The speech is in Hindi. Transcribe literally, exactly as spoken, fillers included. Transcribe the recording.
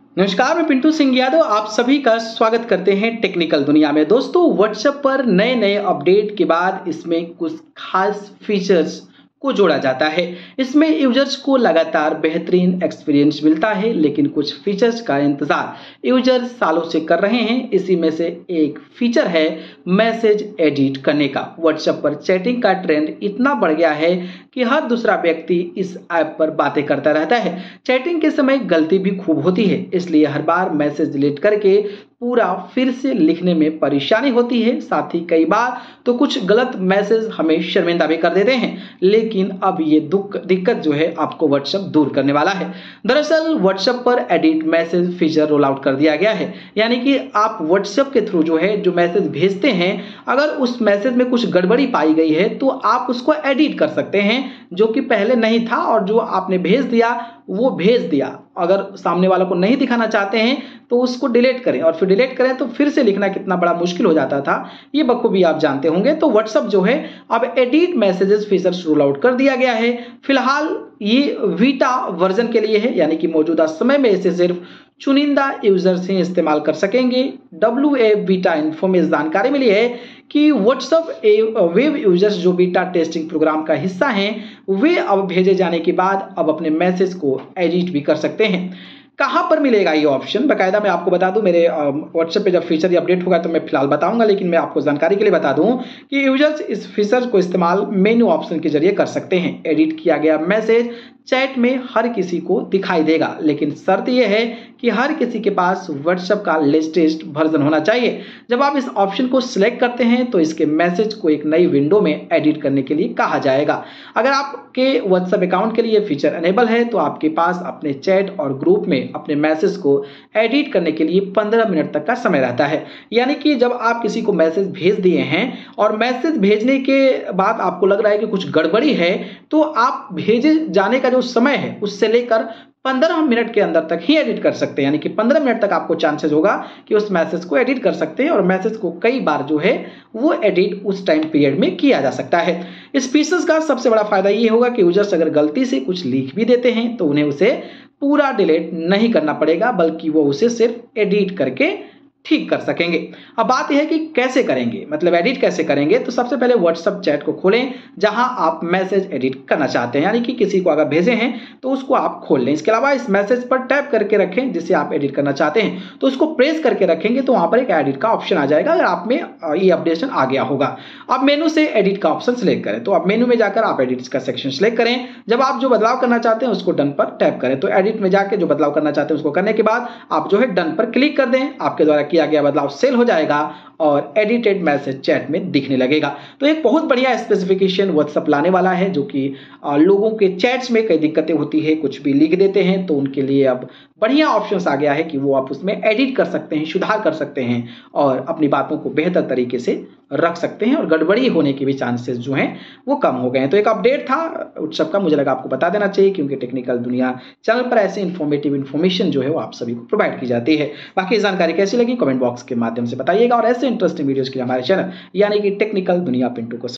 नमस्कार, मैं पिंटू सिंह यादव आप सभी का स्वागत करते हैं टेक्निकल दुनिया में। दोस्तों, व्हाट्सएप पर नए नए अपडेट के बाद इसमें कुछ खास फीचर्स को जोड़ा जाता है। इसमें यूजर्स को लगातार बेहतरीन एक्सपीरियंस मिलता है, लेकिन कुछ फीचर्स का इंतजार यूजर्स सालों से कर रहे हैं। इसी में से एक फीचर है मैसेज एडिट करने का। व्हाट्सएप पर चैटिंग का ट्रेंड इतना बढ़ गया है कि हर दूसरा व्यक्ति इस ऐप पर बातें करता रहता है। चैटिंग के समय गलती भी खूब होती है, इसलिए हर बार मैसेज डिलीट करके पूरा फिर से लिखने में परेशानी होती है। साथ ही कई बार तो कुछ गलत मैसेज हमें शर्मिंदा भी कर देते हैं। लेकिन अब ये दुख दिक्कत जो है आपको व्हाट्सएप दूर करने वाला है। दरअसल व्हाट्सएप पर edit message feature roll out कर दिया गया है, यानी कि आप व्हाट्सएप के थ्रू जो है जो मैसेज भेजते हैं, अगर उस मैसेज में कुछ गड़बड़ी पाई गई है तो आप उसको एडिट कर सकते हैं, जो कि पहले नहीं था। और जो आपने भेज दिया वो भेज दिया, अगर सामने वालों को नहीं दिखाना चाहते हैं तो उसको डिलीट करें, और फिर डिलीट करें तो फिर से लिखना कितना बड़ा मुश्किल हो जाता था, ये बखूबी आप जानते होंगे। तो व्हाट्सएप जो है अब edit messages features roll out कर दिया गया है। फिलहाल ये वीटा वर्जन के लिए है, यानी कि मौजूदा समय में इसे सिर्फ चुनिंदा यूजर्स ही इस्तेमाल कर सकेंगे। डब्ल्यू ए बीटा इन्फो में जानकारी मिली है कि व्हाट्सएप वेब यूजर्स जो बीटा टेस्टिंग प्रोग्राम का हिस्सा हैं, वे अब भेजे जाने के बाद अब अपने मैसेज को एडिट भी कर सकते हैं। कहां पर मिलेगा ये ऑप्शन, बकायदा मैं आपको बता दूं, मेरे व्हाट्सएप पे जब फीचर अपडेट होगा तो मैं फिलहाल बताऊंगा, लेकिन मैं आपको जानकारी के लिए बता दूं कि यूजर्स इस फीचर को इस्तेमाल मेन्यू ऑप्शन के जरिए कर सकते हैं। एडिट किया गया मैसेज चैट में हर किसी को दिखाई देगा, लेकिन शर्त यह है कि हर किसी के पास व्हाट्सएप का लेटेस्ट वर्जन होना चाहिए। जब आप इस ऑप्शन को सिलेक्ट करते हैं तो इसके मैसेज को एक नई विंडो में एडिट करने के लिए कहा जाएगा। अगर आपके व्हाट्सएप अकाउंट के लिए फीचर अनेबल है तो आपके पास अपने चैट और ग्रुप में अपने मैसेज को एडिट करने के लिए पंद्रह मिनट तक का समय रहता है। यानी कि जब आप किसी को मैसेज भेज दिए हैं और मैसेज भेजने के बाद आपको लग रहा है कि कुछ गड़बड़ी है, तो आप भेजे जाने का जो समय है उससे लेकर पंद्रह मिनट के अंदर तक ही एडिट कर सकते हैं। यानी कि पंद्रह मिनट तक आपको चांसेस होगा कि उस मैसेज को एडिट कर सकते हैं, और मैसेज को कई बार जो है वो एडिट उस टाइम पीरियड में किया जा सकता है। इस फीचर्स का सबसे बड़ा फायदा ये होगा कि यूजर्स अगर गलती से कुछ लिख भी देते हैं तो उन्हें उसे पूरा डिलीट नहीं करना पड़ेगा, बल्कि वो उसे सिर्फ एडिट करके ठीक कर सकेंगे। अब बात यह है कि कैसे करेंगे, मतलब एडिट कैसे करेंगे। तो सबसे पहले व्हाट्सएप चैट को खोलें जहां आप मैसेज एडिट करना चाहते हैं, यानी कि किसी को अगर भेजे हैं तो उसको आप खोल लें। इसके अलावा इस मैसेज पर टैप करके रखें जिसे आप एडिट करना चाहते हैं, तो उसको प्रेस करके रखेंगे तो वहां पर एक एडिट का ऑप्शन आ जाएगा, अगर आप में ये अपडेशन आ गया होगा। अब मेनू से एडिट का ऑप्शन सिलेक्ट करें, तो अब मेनू में जाकर आप एडिट का सेक्शन सिलेक्ट करें। जब आप जो बदलाव करना चाहते हैं उसको डन पर टैप करें, तो एडिट में जाकर जो बदलाव करना चाहते हैं उसको करने के बाद आप जो है डन पर क्लिक कर दें। आपके द्वारा किया गया बदलाव सेल हो जाएगा और एडिटेड मैसेज चैट में दिखने लगेगा। तो एक बहुत बढ़िया स्पेसिफिकेशन व्हाट्सएप लाने वाला है, जो कि लोगों के चैट्स में कई दिक्कतें होती है, कुछ भी लिख देते हैं, तो उनके लिए अब बढ़िया ऑप्शंस आ गया है कि वो आप उसमें एडिट कर सकते हैं, सुधार कर सकते हैं और अपनी बातों को बेहतर तरीके से रख सकते हैं, और गड़बड़ी होने के भी चांसेस जो हैं वो कम हो गए हैं। तो एक अपडेट था व्हाट्सएप का, मुझे लगा आपको बता देना चाहिए, क्योंकि टेक्निकल दुनिया चैनल पर ऐसे इन्फॉर्मेटिव इन्फॉर्मेशन जो है वो आप सभी को प्रोवाइड की जाती है। बाकी जानकारी कैसी लगी कमेंट बॉक्स के माध्यम से बताइएगा, और ऐसे इंटरेस्टिंग वीडियोस के लिए हमारे चैनल यानी कि टेक्निकल दुनिया पिंटू को